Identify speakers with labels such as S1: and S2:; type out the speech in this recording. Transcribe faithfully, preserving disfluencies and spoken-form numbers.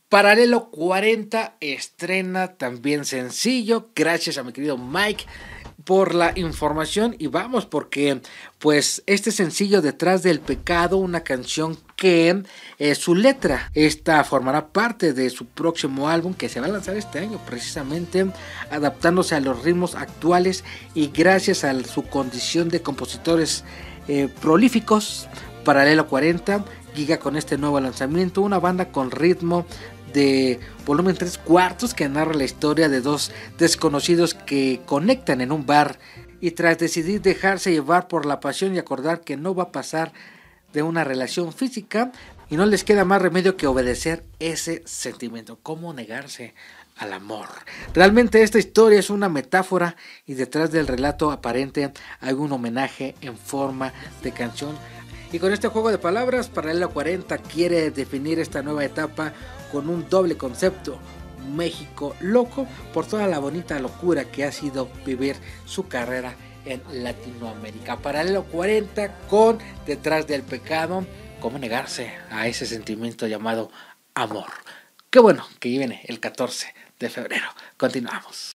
S1: Paralelo cuarenta estrena también sencillo. Gracias a mi querido Mike por la información. Y vamos, porque pues este sencillo, Detrás del Pecado, una canción que eh, su letra esta formará parte de su próximo álbum que se va a lanzar este año, precisamente adaptándose a los ritmos actuales, y gracias a su condición de compositores eh, prolíficos, Paralelo cuarenta llega con este nuevo lanzamiento, una banda con ritmo de volumen tres cuartos que narra la historia de dos desconocidos que conectan en un bar, y tras decidir dejarse llevar por la pasión y acordar que no va a pasar de una relación física, y no les queda más remedio que obedecer ese sentimiento. ¿Cómo negarse al amor? Realmente esta historia es una metáfora, y detrás del relato aparente hay un homenaje en forma de canción. Y con este juego de palabras, Paralelo cuarenta quiere definir esta nueva etapa con un doble concepto: México loco, por toda la bonita locura que ha sido vivir su carrera en Latinoamérica. Paralelo cuarenta con Detrás del Pecado. ¿Cómo negarse a ese sentimiento llamado amor? Qué bueno que viene el catorce de febrero. Continuamos.